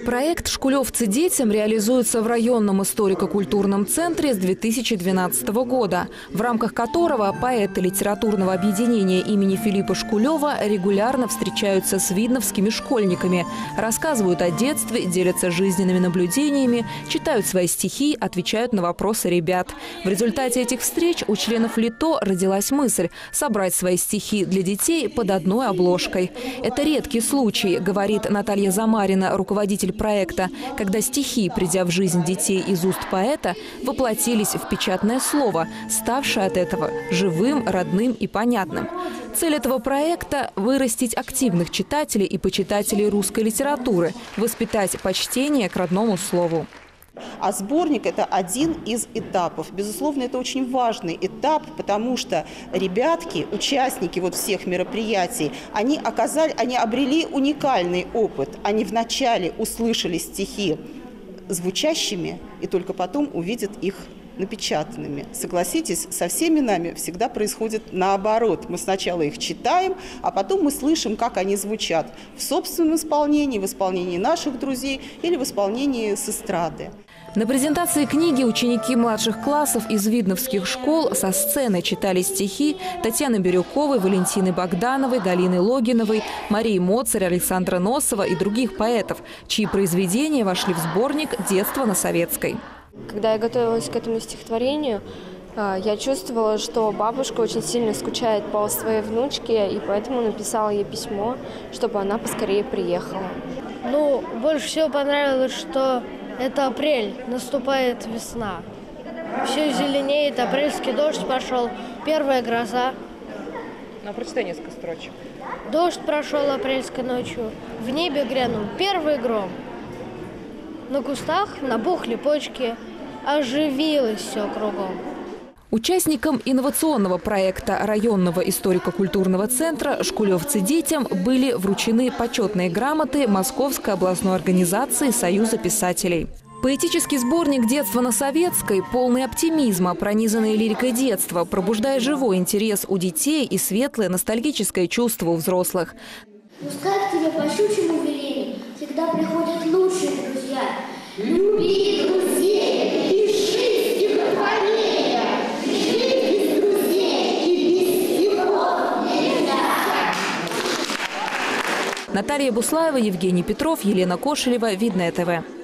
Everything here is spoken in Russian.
Проект «Шкулевцы детям» реализуется в районном историко-культурном центре с 2012 года, в рамках которого поэты литературного объединения имени Филиппа Шкулева регулярно встречаются с видновскими школьниками, рассказывают о детстве, делятся жизненными наблюдениями, читают свои стихи, отвечают на вопросы ребят. В результате этих встреч у членов ЛИТО родилась мысль собрать свои стихи для детей под одной обложкой. Это редкий случай, говорит Наталья Замарина, руководитель проекта, когда стихи, придя в жизнь детей из уст поэта, воплотились в печатное слово, ставшее от этого живым, родным и понятным. Цель этого проекта – вырастить активных читателей и почитателей русской литературы, воспитать почтение к родному слову. А сборник – это один из этапов. Безусловно, это очень важный этап, потому что ребятки, участники всех мероприятий, они обрели уникальный опыт. Они вначале услышали стихи звучащими и только потом увидят их напечатанными. Согласитесь, со всеми нами всегда происходит наоборот. Мы сначала их читаем, а потом мы слышим, как они звучат в собственном исполнении, в исполнении наших друзей или в исполнении с эстрады. На презентации книги ученики младших классов из видновских школ со сцены читали стихи Татьяны Бирюковой, Валентины Богдановой, Галины Логиновой, Марии Моцарь, Александра Носова и других поэтов, чьи произведения вошли в сборник «Детство на Советской». Когда я готовилась к этому стихотворению, я чувствовала, что бабушка очень сильно скучает по своей внучке, и поэтому написала ей письмо, чтобы она поскорее приехала. Больше всего понравилось, что это апрель, наступает весна. Все зеленеет, апрельский дождь пошел, первая гроза. Прочитай несколько строчек. Дождь прошел апрельской ночью, в небе грянул первый гром. На кустах набухли почки, оживилось все кругом. Участникам инновационного проекта районного историко-культурного центра «Шкулевцы детям» были вручены почетные грамоты Московской областной организации Союза писателей. Поэтический сборник «Детство на Советской», полный оптимизма, пронизанный лирикой детства, пробуждая живой интерес у детей и светлое ностальгическое чувство у взрослых. Пускай к тебе по щучьему велению всегда приходят лучшие друзья. Люби друзей, пиши стихотворения. Жить без друзей и без стихов нельзя. Наталья Буслаева, Евгений Петров, Елена Кошелева, Видное ТВ.